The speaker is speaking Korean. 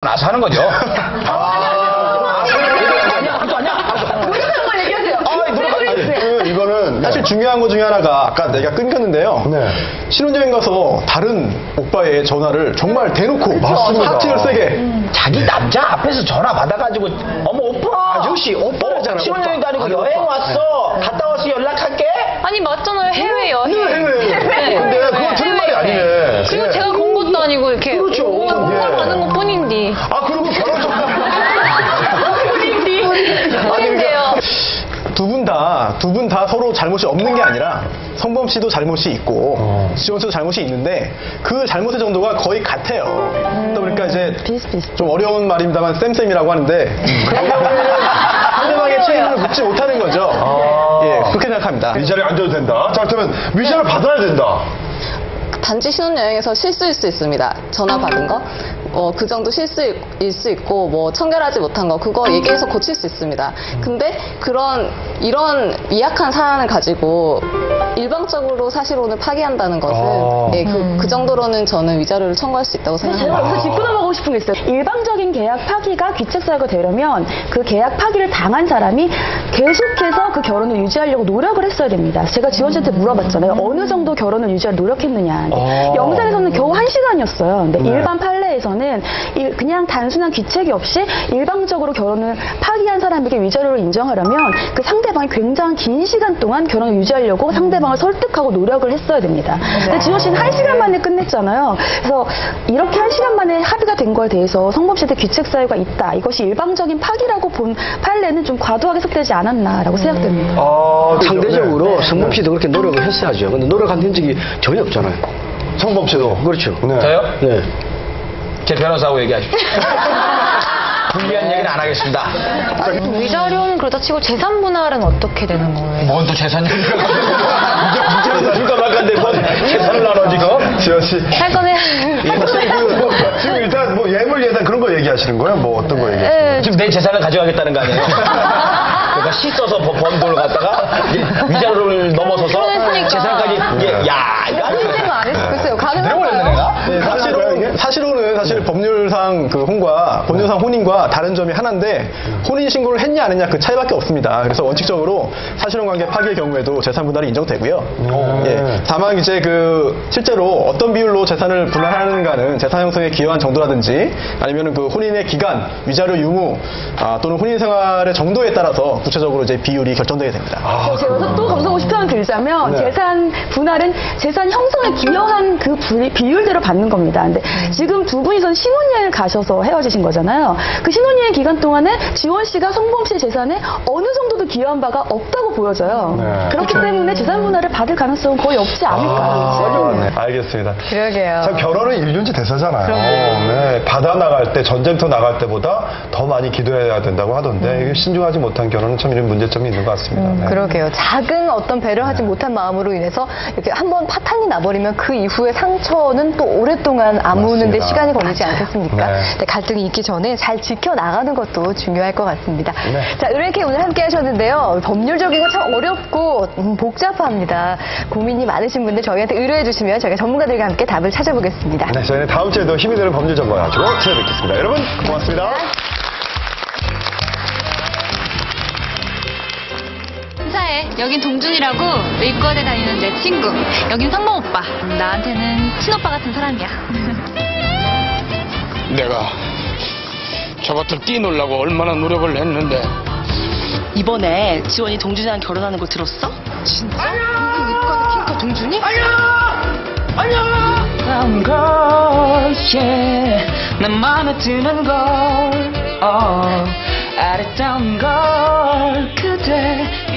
나서 하는 거죠. 이거는 사실 중요한 것 중에 하나가 아까 내가 끊겼는데요. 네. 신혼여행 가서 다른 오빠의 전화를 정말 대놓고 하트를 세게 자기 남자 앞에서 전화 받아가지고 어머 오빠 역시 오빠잖아. 신혼여행도 아니고 여행 왔어. 갔다 와서 연락할게. 아니 맞잖아요. 해외 여행. 해외. 근데 그거 들은 말이 아니네. 그리고 제가 건 것도 아니고 이렇게 그렇죠. 오빠 가는 것 뿐인데. 아 그리고 결혼 전 뿐인데요. 두 분 다 서로 잘못이 없는 게 아니라 성범 씨도 잘못이 있고 지원 씨도 잘못이 있는데 그 잘못의 정도가 거의 같아요. 그러다 보니까 이제 좀 어려운 말입니다만 쌤쌤이라고 하는데 상대방의 책임을 묻지 못하는 거죠. 예, 그렇게 생각합니다. 위자료에 앉아도 된다. 자, 그렇다면 위자료 받아야 된다. 단지 신혼여행에서 실수일 수 있습니다. 전화 받은 거. 그 정도 실수일 수 있고, 청결하지 못한 거, 그거 얘기해서 고칠 수 있습니다. 근데 이런 미약한 사안을 가지고 일방적으로 사실혼을 파기한다는 것은, 네, 그 정도로는 저는 위자료를 청구할 수 있다고 생각합니다. 제가 여기서 짚고 넘어가고 싶은 게 있어요. 일방적인 계약 파기가 귀책사유가 되려면 그 계약 파기를 당한 사람이 계속해서 그 결혼을 유지하려고 노력을 했어야 됩니다. 제가 지원 씨한테 물어봤잖아요. 어느 정도 결혼을 유지할 노력했느냐. 영상에서는 겨우 1시간이었어요. 근데 일반 판례에서는 그냥 단순한 귀책이 없이 일방적으로 결혼을 파기한 사람에게 위자료를 인정하려면 그 상대방이 굉장히 긴 시간 동안 결혼을 유지하려고 상대방을 설득하고 노력을 했어야 됩니다. 근데 지원 씨는 1시간 만에 끝냈잖아요. 그래서 이렇게 1시간 만에 합의가 된 거에 대해서 성범 씨한테 귀책 사유가 있다. 이것이 일방적인 파기라고 본 판례는 좀 과도하게 해석되지 않았나라고 생각됩니다. 상대적으로 성범 씨도 그렇게 노력을 했어야죠. 근데 노력한 흔적이 전혀 없잖아요. 성범 씨도. 그렇죠. 네. 저요? 네. 제 변호사하고 얘기하십시오. 불리한 얘기는 안 하겠습니다. 위자료는 그렇다 치고 재산 분할은 어떻게 되는 거예요? 뭔 또 재산이? 문제는 줄까 말까인데 뭐 재산을 나눠 지금? 지원 씨. 할 거네. 지금 일단 예물 예단 그런 거 얘기하시는 거예요? 어떤 거 얘기하시는 거예요? 지금 내 재산을 가져가겠다는 거 아니에요? 그러니까 씻어서 번 돈을 갖다가 위자료를 넘어서서 재산까지 이거 글쎄요, 들어버렸네 내가? 네, 사실은 법률상 법률상 혼인과 다른 점이 하나인데 혼인 신고를 했냐 안 했냐 그 차이밖에 없습니다. 그래서 원칙적으로 사실혼 관계 파기의 경우에도 재산 분할이 인정되고요. 예, 다만 이제 실제로 어떤 비율로 재산을 분할하는가는 재산 형성에 기여한 정도라든지 아니면은 혼인의 기간, 위자료 유무 또는 혼인 생활의 정도에 따라서 구체적으로 이제 비율이 결정되게 됩니다. 제가 또 거기서 50표현 들자면 재산 분할은 재산 형성에 기여한 그 비율대로 받는 겁니다. 근데 지금 두 분이선 신혼여행을 가셔서 헤어지신 거잖아요. 그 신혼여행 기간 동안에 지원 씨가 성범 씨의 재산에 어느 정도도 기여한 바가 없다고 보여져요. 그렇기 때문에 재산 분할을 받을 가능성은 거의 없지 않을까. 네, 알겠습니다. 그러게요. 참 결혼은 1년치 대사잖아요. 네, 바다 나갈 때, 전쟁터 나갈 때보다 더 많이 기도해야 된다고 하던데 이게 신중하지 못한 결혼은 참 이런 문제점이 있는 것 같습니다. 네. 그러게요. 작은 어떤 배려하지 못한 마음으로 인해서 이렇게 한번 파탄이 나버리면 그 이후에 상처는 또 오랫동안 아무는데 시간이 걸리지 않겠습니까? 네. 네, 갈등이 있기 전에 잘 지켜나가는 것도 중요할 것 같습니다. 네. 자, 의뢰인께 오늘 함께 하셨는데요. 법률적인 거 참 어렵고 복잡합니다. 고민이 많으신 분들 저희한테 의뢰해 주시면 저희가 전문가들과 함께 답을 찾아보겠습니다. 네, 저희는 다음 주에도 힘이 되는 법률 정보 가지고 찾아뵙겠습니다. 여러분 고맙습니다. 인사해. 여긴 동준이라고 의과대 다니는 내 친구. 여긴 성범 오빠. 나한테는 친오빠 같은 사람이야. 내가 저것들 뛰놀라고 얼마나 노력을 했는데. 이번에 지원이 동준이랑 결혼하는 거 들었어? 진짜? 누구 의과대 킹커 동준이? 아니야! 난 걸, yeah. 난 마음에 드는 걸, 아름다운 걸, 그대